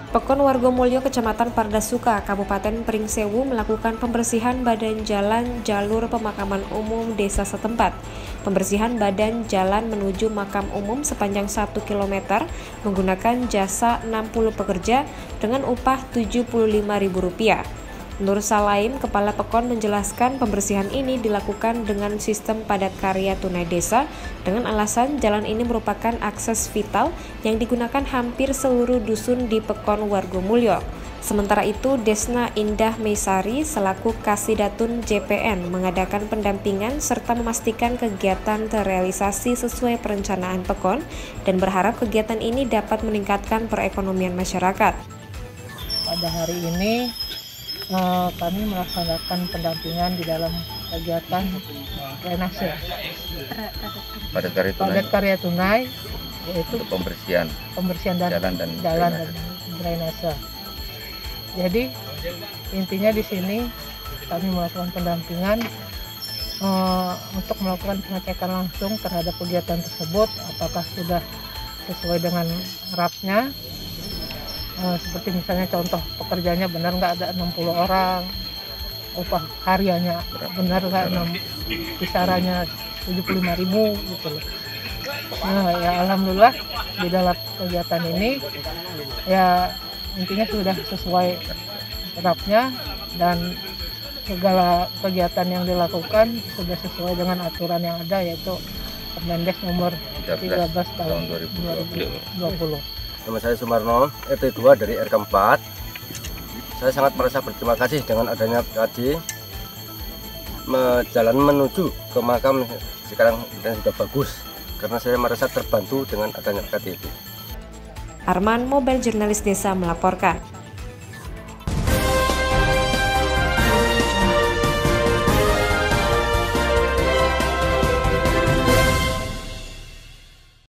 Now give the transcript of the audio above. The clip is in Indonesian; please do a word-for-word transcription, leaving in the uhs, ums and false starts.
Pekon Wargomulyo, Kecamatan Pardasuka, Kabupaten Pringsewu melakukan pembersihan badan jalan jalur pemakaman umum desa setempat. Pembersihan badan jalan menuju makam umum sepanjang satu kilometer menggunakan jasa enam puluh pekerja dengan upah tujuh puluh lima ribu rupiah. Nur Salaim, Kepala Pekon, menjelaskan pembersihan ini dilakukan dengan sistem padat karya tunai desa dengan alasan jalan ini merupakan akses vital yang digunakan hampir seluruh dusun di Pekon Wargomulyo. Sementara itu, Desna Indah Meisari selaku Kasidatun J P N mengadakan pendampingan serta memastikan kegiatan terrealisasi sesuai perencanaan Pekon dan berharap kegiatan ini dapat meningkatkan perekonomian masyarakat. Pada hari ini Uh, kami melaksanakan pendampingan di dalam kegiatan drainase padat karya tunai, padat karya tunai yaitu untuk pembersihan pembersihan dan jalan dan jalan drainase. dan drainase. Jadi intinya di sini kami melakukan pendampingan uh, untuk melakukan pengecekan langsung terhadap kegiatan tersebut, apakah sudah sesuai dengan R A P-nya. Uh, seperti misalnya contoh pekerjaannya benar nggak ada enam puluh orang, upah karyanya benar nggak enam kisarannya tujuh puluh lima ribu gitu loh. Nah ya alhamdulillah di dalam kegiatan ini ya intinya sudah sesuai R A P-nya dan segala kegiatan yang dilakukan sudah sesuai dengan aturan yang ada, yaitu Permendes nomor tiga belas tahun dua ribu dua puluh. Nama saya Sumarno, R T dua dari R K empat. Saya sangat merasa berterima kasih dengan adanya K D. Jalan menuju ke makam sekarang dan sudah bagus, karena saya merasa terbantu dengan adanya K D itu. Arman, Mobile Jurnalis Desa melaporkan.